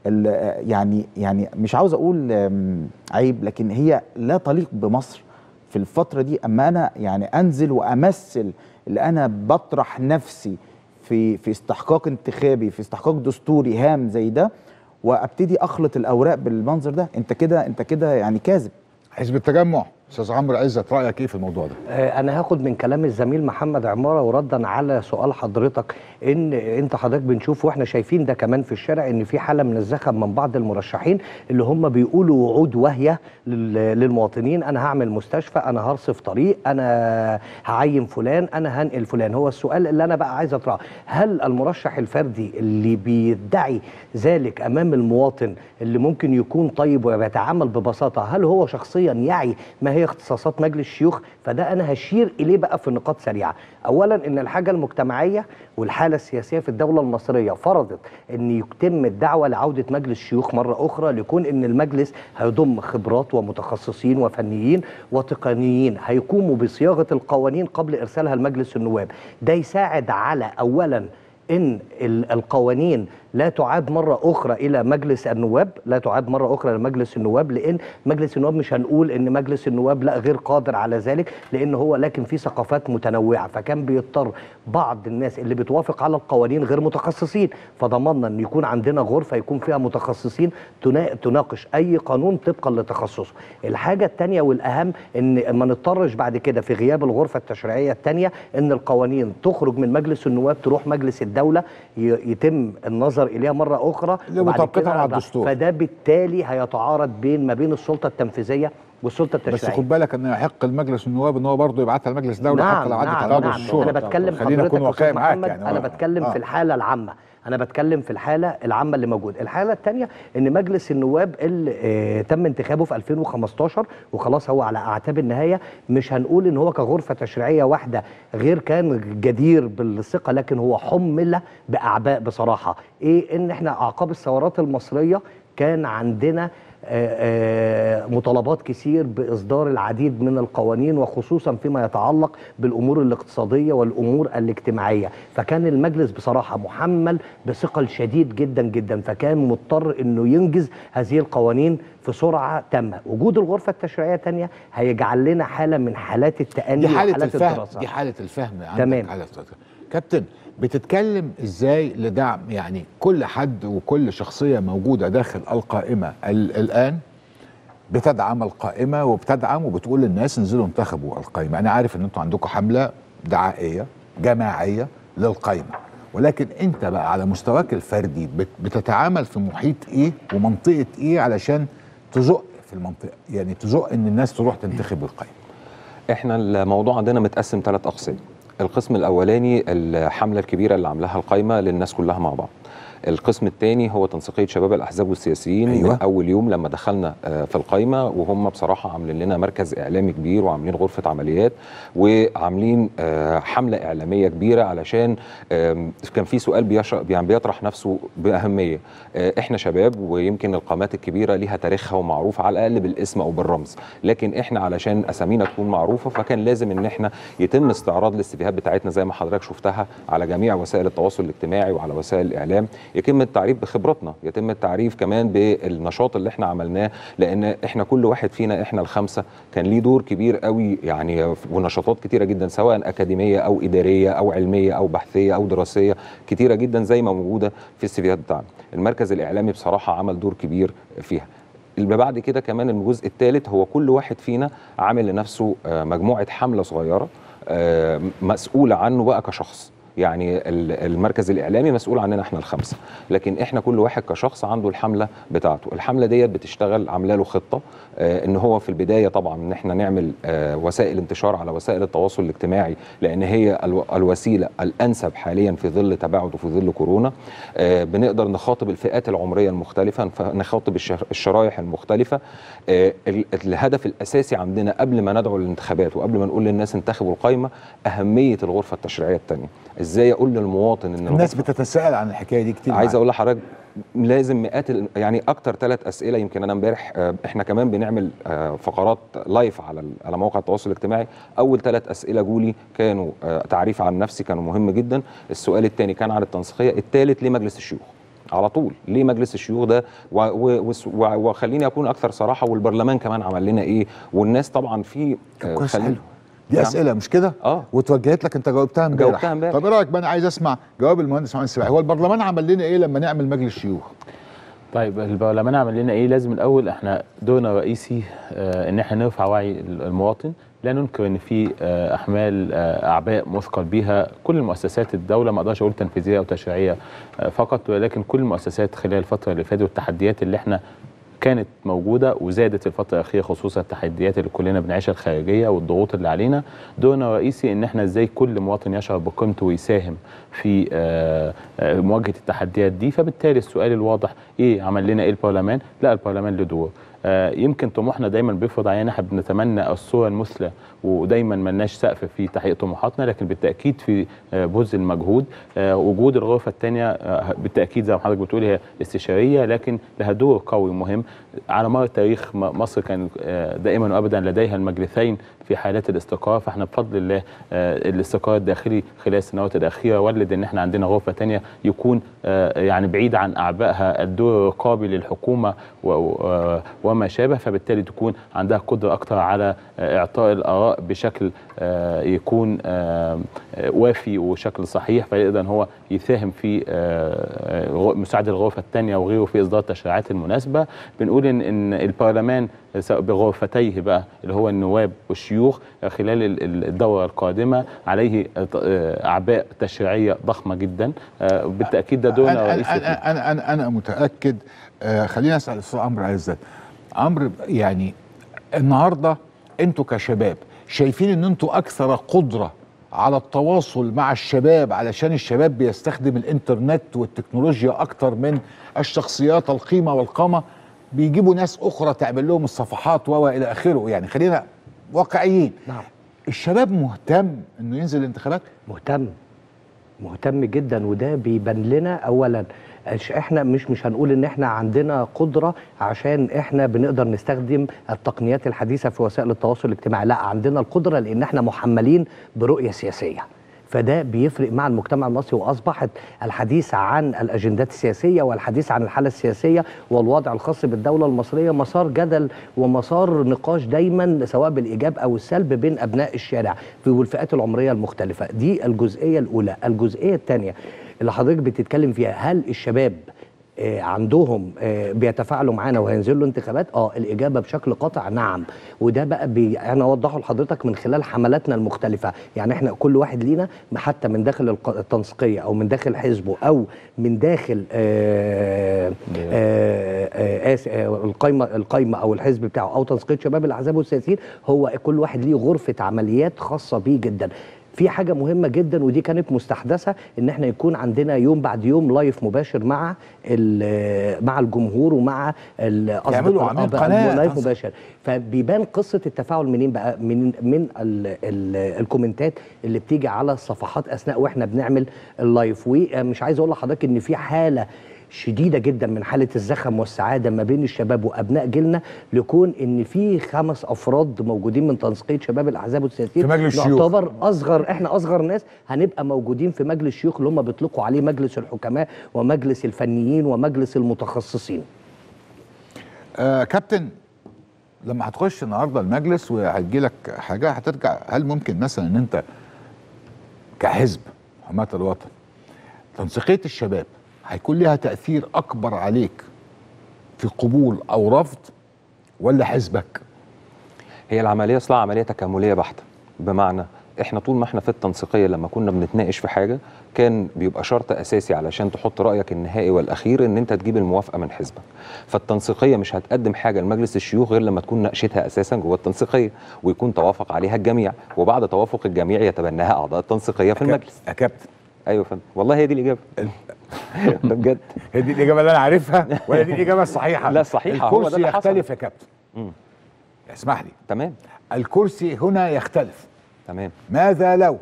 ال- يعني يعني مش عاوز اقول آم، عيب، لكن هي لا تليق بمصر في الفتره دي. اما انا يعني انزل وامثل اللي انا بطرح نفسي في في استحقاق انتخابي، في استحقاق دستوري هام زي ده، وابتدي اخلط الاوراق بالمنظر ده، انت كده انت كده يعني كاذب. حزب التجمع، استاذ عمرو عزت، رايك ايه في الموضوع ده؟ آه، انا هاخد من كلام الزميل محمد عماره وردا على سؤال حضرتك، ان انت حضرتك بنشوف واحنا شايفين ده كمان في الشارع ان في حاله من الزخم من بعض المرشحين اللي هم بيقولوا وعود واهيه لل- للمواطنين. انا هعمل مستشفى، انا هرصف طريق، انا هعين فلان، انا هنقل فلان. هو السؤال اللي انا بقى عايز اطرحه، هل المرشح الفردي اللي بيدعي ذلك امام المواطن اللي ممكن يكون طيب وبيتعامل ببساطه، هل هو شخصيا يعي ما هي اختصاصات مجلس الشيوخ؟ فده انا هشير اليه بقى في نقاط سريعه. اولا، ان الحاجه المجتمعيه والحاله السياسيه في الدوله المصريه فرضت ان يتم الدعوه لعوده مجلس الشيوخ مره اخرى، ليكون ان المجلس هيضم خبرات ومتخصصين وفنيين وتقنيين هيقوموا بصياغه القوانين قبل ارسالها لمجلس النواب. ده يساعد على اولا ان ال- القوانين لا تعاد مرة أخرى إلى مجلس النواب، لا تعاد مرة أخرى لمجلس النواب، لأن مجلس النواب مش هنقول إن مجلس النواب لا غير قادر على ذلك، لأن هو لكن في ثقافات متنوعة، فكان بيضطر بعض الناس اللي بتوافق على القوانين غير متخصصين، فضمننا إن يكون عندنا غرفة يكون فيها متخصصين تنا- تناقش أي قانون طبقا لتخصصه. الحاجة الثانية والأهم، إن ما نضطرش بعد كده في غياب الغرفة التشريعية الثانية إن القوانين تخرج من مجلس النواب تروح مجلس الدولة ي- يتم النظر اليها مره اخرى وبعد لمطابقتها كده مع أرجع. الدستور. فده بالتالي هيتعارض بين ما بين السلطه التنفيذيه والسلطه بس التشريعيه. خد بالك ان يحق المجلس النواب ان هو برضه يبعتها لمجلس دوله نعم حتى لو عدت نعم على نعم الشورى. انا بتكلم خلينا حضرتك نكون يا أستاذ واقعي معاك محمد، يعني. انا هو- بتكلم آه. في الحاله العامه، انا بتكلم في الحاله العامه اللي موجوده. الحاله الثانيه ان مجلس النواب اللي آه تم انتخابه في ألفين وخمستاشر وخلاص هو على اعتاب النهايه، مش هنقول ان هو كغرفه تشريعيه واحده غير كان جدير بالثقه، لكن هو حمل باعباء بصراحه. ايه؟ ان احنا اعقاب الثورات المصريه كان عندنا آه، آه، مطالبات كتير بإصدار العديد من القوانين، وخصوصا فيما يتعلق بالأمور الاقتصادية والأمور الاجتماعية، فكان المجلس بصراحة محمل بثقل شديد جدا جدا، فكان مضطر أنه ينجز هذه القوانين في سرعة تامة. وجود الغرفة التشريعية تانية هيجعل لنا حالة من حالات التأني دي حالة وحالات الفهم، الدراسة. دي حالة الفهم عندك. تمام. على كابتن، بتتكلم ازاي لدعم يعني كل حد وكل شخصية موجودة داخل القائمة ال- الآن بتدعم القائمة وبتدعم وبتقول للناس انزلوا انتخبوا القائمة. أنا عارف إن أنتوا عندكم حملة دعائية جماعية للقائمة، ولكن أنت بقى على مستواك الفردي بت- بتتعامل في محيط إيه ومنطقة إيه علشان تزق في المنطقة، يعني تزق إن الناس تروح تنتخب القائمة؟ احنا الموضوع عندنا متقسم ثلاث اقسام. القسم الاولاني الحمله الكبيره اللي عاملاها القايمه للناس كلها مع بعض. القسم الثاني هو تنسيقيه شباب الاحزاب والسياسيين. أيوة. من اول يوم لما دخلنا آه، في القايمه وهم بصراحه عاملين لنا مركز اعلامي كبير وعاملين غرفه عمليات وعاملين آه، حمله اعلاميه كبيره، علشان آم، كان في سؤال بيش- يعني بيطرح نفسه باهميه. آه، احنا شباب ويمكن القامات الكبيره ليها تاريخها ومعروفه على الاقل بالاسم او بالرمز، لكن احنا علشان اسامينا تكون معروفه فكان لازم ان احنا يتم استعراض الاستفيهات بتاعتنا زي ما حضرتك شفتها على جميع وسائل التواصل الاجتماعي وعلى وسائل الاعلام. يتم التعريف بخبراتنا، يتم التعريف كمان بالنشاط اللي احنا عملناه، لان احنا كل واحد فينا احنا الخمسه كان ليه دور كبير قوي يعني، ونشاطات كتيره جدا سواء اكاديميه او اداريه او علميه او بحثيه او دراسيه كتيره جدا زي ما موجوده في السيفيات بتاعنا. المركز الاعلامي بصراحه عمل دور كبير فيها. اللي بعد كده كمان الجزء الثالث هو كل واحد فينا عامل لنفسه آه، مجموعه حمله صغيره آه، مسؤوله عنه بقى كشخص. يعني ال- المركز الاعلامي مسؤول عننا احنا الخمسه، لكن احنا كل واحد كشخص عنده الحمله بتاعته. الحمله ديت بتشتغل عامله له خطه آه ان هو في البدايه طبعا ان احنا نعمل آه وسائل انتشار على وسائل التواصل الاجتماعي، لان هي الو الوسيله الانسب حاليا في ظل تباعد وفي ظل كورونا. آه بنقدر نخاطب الفئات العمريه المختلفه، نخاطب الشر- الشرايح المختلفه. آه ال- الهدف الاساسي عندنا قبل ما ندعو للانتخابات وقبل ما نقول للناس انتخبوا القائمه اهميه الغرفه التشريعيه الثانيه. ازاي اقول للمواطن ان الناس الغرفة- بتتساءل عن الحكاية دي كتير. عايز معاك. اقول لحضرتك لازم مئات ال- يعني اكتر ثلاث اسئله. يمكن انا امبارح آه، احنا كمان بنعمل آه، فقرات لايف على ال- على مواقع التواصل الاجتماعي. اول ثلاث اسئله جولي كانوا آه، تعريف عن نفسي، كانوا مهم جدا. السؤال الثاني كان عن التنسيقيه، الثالث ليه مجلس الشيوخ. على طول. ليه مجلس الشيوخ ده؟ وخليني اكون اكثر صراحه، والبرلمان كمان عمل لنا ايه، والناس طبعا في طب كويس، خلينا- حلو. دي نعم. اسئله مش كده؟ اه وتوجهت لك، انت جاوبتها امبارح. جاوبتها امبارح. طب ايه رايك بقى، انا عايز اسمع جواب المهندس محمد السباعي. هو البرلمان عمل لنا ايه لما نعمل مجلس شيوخ؟ طيب البرلمان عمل لنا ايه؟ لازم الاول احنا دورنا الرئيسي آه ان احنا نرفع وعي المواطن. لا ننكر ان في آه احمال آه اعباء مثقل بيها كل مؤسسات الدوله، ما اقدرش اقول تنفيذيه او تشريعيه آه فقط، ولكن كل المؤسسات خلال الفتره اللي فاتت والتحديات اللي احنا كانت موجوده وزادت الفتره الاخيره، خصوصا التحديات اللي كلنا بنعيشها الخارجيه والضغوط اللي علينا. دورنا الرئيسي ان احنا ازاي كل مواطن يشعر بقيمته ويساهم في آه آه مواجهه التحديات دي. فبالتالي السؤال الواضح ايه عمل لنا ايه البرلمان؟ لا، البرلمان له دور. آه يمكن طموحنا دايما بيفرض علينا، احنا بنتمنى الصوره المثلى ودايما ملناش سقف في تحقيق طموحاتنا، لكن بالتاكيد في آه بذل المجهود. آه وجود الغرفه الثانيه آه بالتاكيد زي ما حضرتك بتقول هي استشاريه، لكن لها دور قوي مهم. على مر تاريخ مصر كان آه دائما وابدا لديها المجلسين في حالات الاستقرار، فاحنا بفضل الله آه الاستقرار الداخلي خلال السنوات الاخيره ولد ان احنا عندنا غرفه ثانيه يكون آه يعني بعيد عن اعبائها الدور الرقابي للحكومه و وما شابه، فبالتالي تكون عندها قدره اكثر على اعطاء الاراء بشكل يكون وافي وشكل صحيح، فيقدر هو يساهم في مساعده الغرفه الثانيه وغيره في اصدار التشريعات المناسبه. بنقول ان ان البرلمان بغرفتيه بقى اللي هو النواب والشيوخ خلال الدوره القادمه عليه اعباء تشريعيه ضخمه جدا، بالتاكيد ده دورنا الرئيسي. انا انا انا انا متاكد. خلينا اسال الاستاذ عمرو عزت. عمرو، يعني النهارده انتوا كشباب شايفين ان انتوا اكثر قدره على التواصل مع الشباب، علشان الشباب بيستخدم الانترنت والتكنولوجيا اكتر من الشخصيات القيمه والقامه، بيجيبوا ناس اخرى تعمل لهم الصفحات و الى اخره. يعني خلينا واقعيين. نعم. الشباب مهتم انه ينزل الانتخابات؟ مهتم مهتم جدا، وده بيبان لنا اولا. احنا مش مش هنقول ان احنا عندنا قدره عشان احنا بنقدر نستخدم التقنيات الحديثه في وسائل التواصل الاجتماعي، لا، عندنا القدره لان احنا محملين برؤيه سياسيه. فده بيفرق مع المجتمع المصري، واصبحت الحديث عن الاجندات السياسيه والحديث عن الحاله السياسيه والوضع الخاص بالدوله المصريه مسار جدل ومسار نقاش دايما سواء بالايجاب او السلب بين ابناء الشارع في الفئات العمريه المختلفه. دي الجزئيه الاولى. الجزئيه الثانيه اللي حضرتك بتتكلم فيها، هل الشباب آه عندهم آه بيتفاعلوا معانا وهينزلوا انتخابات؟ اه الاجابه بشكل قاطع نعم. وده بقى بي انا اوضحه لحضرتك من خلال حملاتنا المختلفه. يعني احنا كل واحد لينا حتى من داخل التنسيقيه او من داخل حزبه او من داخل آه آه آه آه القايمه القايمه او الحزب بتاعه او تنسيقيه شباب الاحزاب والسياسيين، هو كل واحد ليه غرفه عمليات خاصه بيه جدا. في حاجة مهمة جدا ودي كانت مستحدثة، ان احنا يكون عندنا يوم بعد يوم لايف مباشر مع مع الجمهور ومع الاصدقاء، لايف مباشر. فبيبان قصة التفاعل منين بقى؟ من من ال ال الكومنتات اللي بتيجي على الصفحات اثناء واحنا بنعمل اللايف. ومش عايز اقول لحضرتك ان في حالة شديدة جدا من حالة الزخم والسعادة ما بين الشباب وأبناء جيلنا، لكون إن في خمس أفراد موجودين من تنسيقية شباب الأحزاب والسياسيين في مجلس الشيوخ. نعتبر أصغر، إحنا أصغر ناس هنبقى موجودين في مجلس الشيوخ اللي هم بيطلقوا عليه مجلس الحكماء ومجلس الفنيين ومجلس المتخصصين. آه كابتن، لما هتخش النهارده المجلس وهتجي لك حاجة هترجع، هل ممكن مثلا إن أنت كحزب حماة الوطن تنسيقية الشباب هيكون لها تأثير أكبر عليك في قبول أو رفض ولا حزبك؟ هي العملية أصلا عملية تكاملية بحتة، بمعنى احنا طول ما احنا في التنسيقية لما كنا بنتناقش في حاجة كان بيبقى شرط أساسي علشان تحط رأيك النهائي والأخير إن أنت تجيب الموافقة من حزبك. فالتنسيقية مش هتقدم حاجة لمجلس الشيوخ غير لما تكون ناقشتها أساسا جوه التنسيقية ويكون توافق عليها الجميع، وبعد توافق الجميع يتبناها أعضاء التنسيقية في المجلس. يا كابتن، أيوة فندم، والله هي دي الإجابة. ده بجد. هي دي الإجابة اللي أنا عارفها ولا دي الإجابة الصحيحة؟ لا صحيحة. هو ده الكرسي اللي حصل. يختلف يا كابتن. اسمح لي. تمام. الكرسي هنا يختلف. تمام. ماذا لو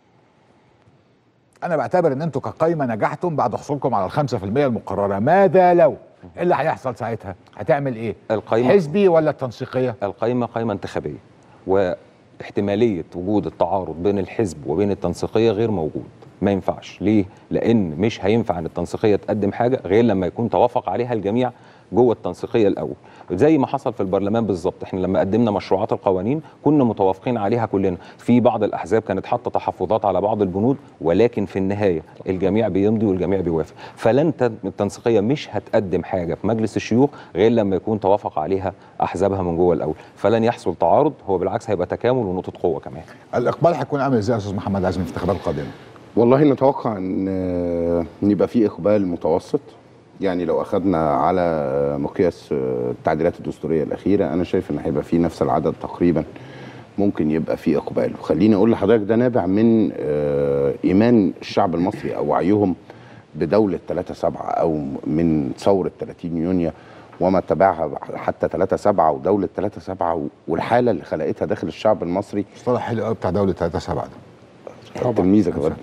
أنا بعتبر إن أنتوا كقايمة نجحتم بعد حصولكم على الخمسة في المية المقررة، ماذا لو؟ إيه اللي هيحصل ساعتها؟ هتعمل إيه؟ القايمة حزبي ولا التنسيقية؟ القايمة قايمة انتخابية، واحتمالية وجود التعارض بين الحزب وبين التنسيقية غير موجود. ما ينفعش. ليه؟ لان مش هينفع ان التنسيقيه تقدم حاجه غير لما يكون توافق عليها الجميع جوه التنسيقيه الاول، زي ما حصل في البرلمان بالظبط. احنا لما قدمنا مشروعات القوانين كنا متوافقين عليها كلنا، في بعض الاحزاب كانت حاطه تحفظات على بعض البنود، ولكن في النهايه الجميع بيمضي والجميع بيوافق. فلن التنسيقيه مش هتقدم حاجه في مجلس الشيوخ غير لما يكون توافق عليها احزابها من جوه الاول، فلن يحصل تعارض، هو بالعكس هيبقى تكامل ونقطه قوه كمان. الاقبال هيكون عامل ازاي يا استاذ محمد عزمي في الانتخابات القادمه؟ والله نتوقع ان إن يبقى في اقبال متوسط. يعني لو اخذنا على مقياس التعديلات الدستوريه الاخيره، انا شايف ان هيبقى في نفس العدد تقريبا، ممكن يبقى في اقبال. وخليني اقول لحضرتك ده نابع من ايمان الشعب المصري او وعيهم بدوله ثلاثة سبعة او من ثوره ثلاثين يونيو وما تبعها حتى ثلاثة سبعة ودوله ثلاثة سبعة والحاله اللي خلقتها داخل الشعب المصري. مصطلح حلو قوي بتاع دوله ثلاثة سبعة ده. تلميذك برضه.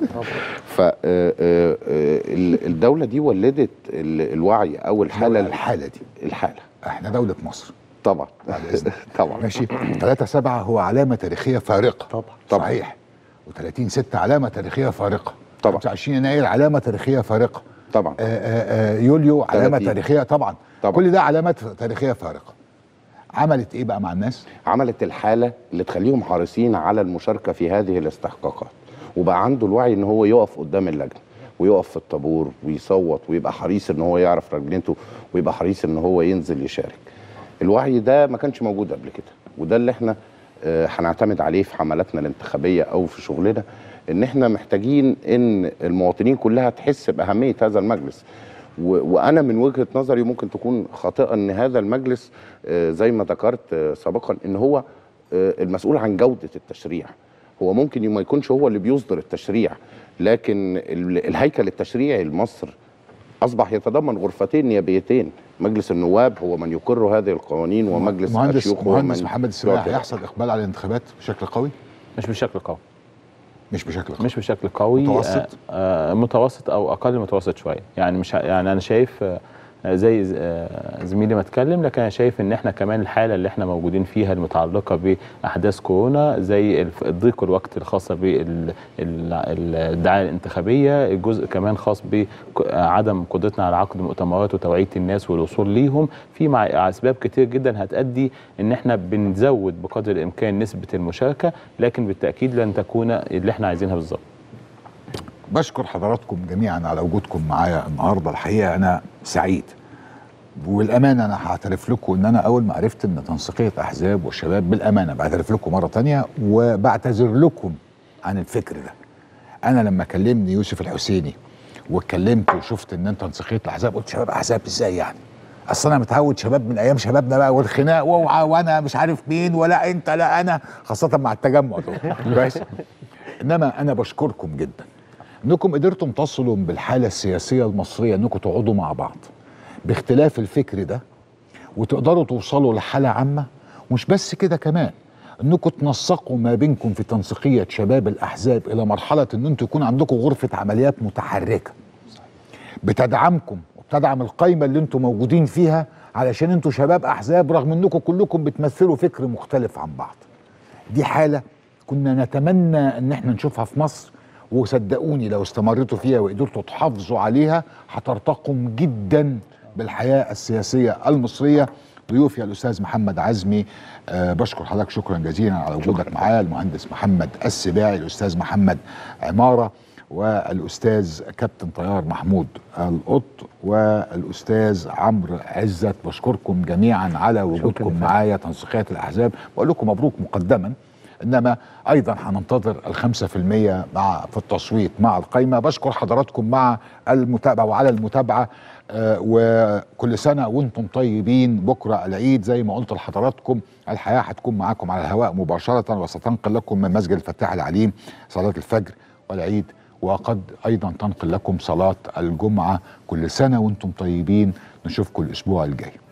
فالدوله دي ولدت الوعي او الحاله الحاله دي الحاله احنا دوله مصر طبعا طبعا ماشي. ثلاثة سبعة هو علامه تاريخيه فارقه طبعا صحيح، وثلاثين ستة علامه تاريخيه فارقه طبعا، خمسة وعشرين يناير علامه تاريخيه فارقه طبعا، آآ آآ يوليو علامه تاريخيه طبعا. طبعا كل ده علامات تاريخيه فارقه. عملت ايه بقى مع الناس؟ عملت الحاله اللي تخليهم حريصين على المشاركه في هذه الاستحقاقات، وبقى عنده الوعي ان هو يقف قدام اللجنه ويقف في الطابور ويصوت ويبقى حريص ان هو يعرف رجلته ويبقى حريص ان هو ينزل يشارك. الوعي ده ما كانش موجود قبل كده، وده اللي احنا هنعتمد عليه في حملاتنا الانتخابيه او في شغلنا، ان احنا محتاجين ان المواطنين كلها تحس باهميه هذا المجلس. وانا من وجهه نظري ممكن تكون خاطئه ان هذا المجلس زي ما ذكرت سابقا ان هو المسؤول عن جوده التشريع. هو ممكن ما يكونش هو اللي بيصدر التشريع، لكن الهيكل التشريعي لمصر اصبح يتضمن غرفتين نيابيتين، مجلس النواب هو من يقر هذه القوانين ومجلس الشيوخ هو مهندس محمد السباعي. هيحصل اقبال على الانتخابات بشكل قوي؟ مش بشكل قوي مش بشكل قوي مش بشكل قوي متوسط آه آه متوسط او اقل متوسط شويه. يعني مش يعني انا شايف آه زي زميلي ما اتكلم، لكن انا شايف ان احنا كمان الحاله اللي احنا موجودين فيها المتعلقه باحداث كورونا، زي الضيق الوقت الخاصه بالدعايه الانتخابيه، الجزء كمان خاص بعدم قدرتنا على عقد مؤتمرات وتوعيه الناس والوصول ليهم، في مع اسباب كتير جدا هتؤدي ان احنا بنزود بقدر الامكان نسبه المشاركه، لكن بالتاكيد لن تكون اللي احنا عايزينها بالظبط. بشكر حضراتكم جميعا على وجودكم معايا النهارده. الحقيقه انا سعيد، والامانه انا هعترف لكم ان انا اول ما عرفت ان تنسيقيه احزاب والشباب، بالامانه بعترف لكم مره ثانيه وبعتذر لكم عن الفكر ده. انا لما كلمني يوسف الحسيني واتكلمت وشفت ان انت تنسيقيه الاحزاب، قلت شباب احزاب ازاي يعني؟ اصل انا متعود شباب من ايام شبابنا بقى والخناق وانا مش عارف مين ولا انت لا انا، خاصه مع التجمع بس. انما انا بشكركم جدا انكم قدرتم تصلوا بالحاله السياسيه المصريه انكم تقعدوا مع بعض باختلاف الفكر ده وتقدروا توصلوا لحاله عامه. مش بس كده، كمان انكم تنسقوا ما بينكم في تنسيقيه شباب الاحزاب الى مرحله ان انتم يكون عندكم غرفه عمليات متحركه بتدعمكم وبتدعم القايمه اللي انتم موجودين فيها، علشان انتم شباب احزاب رغم انكم كلكم بتمثلوا فكر مختلف عن بعض. دي حاله كنا نتمنى ان احنا نشوفها في مصر، وصدقوني لو استمرتوا فيها وقدرتوا تحافظوا عليها هترتقم جدا بالحياه السياسيه المصريه. ضيوفي الاستاذ محمد عزمي، أه بشكر حضرتك شكرا جزيلا على وجودك معايا، المهندس محمد السباعي، الاستاذ محمد عماره، والاستاذ كابتن طيار محمود القط، والاستاذ عمرو عزت. بشكركم جميعا على وجودكم معايا تنسيقيه الاحزاب. بقول لكم مبروك مقدما، انما ايضا هننتظر الخمسة في المية مع في التصويت مع القايمه. بشكر حضراتكم مع المتابعه وعلى المتابعه، آه وكل سنه وانتم طيبين. بكره العيد زي ما قلت لحضراتكم، الحياه هتكون معاكم على الهواء مباشره، وستنقل لكم من مسجد الفتاح العليم صلاه الفجر والعيد، وقد ايضا تنقل لكم صلاه الجمعه. كل سنه وانتم طيبين، نشوفكم الاسبوع الجاي.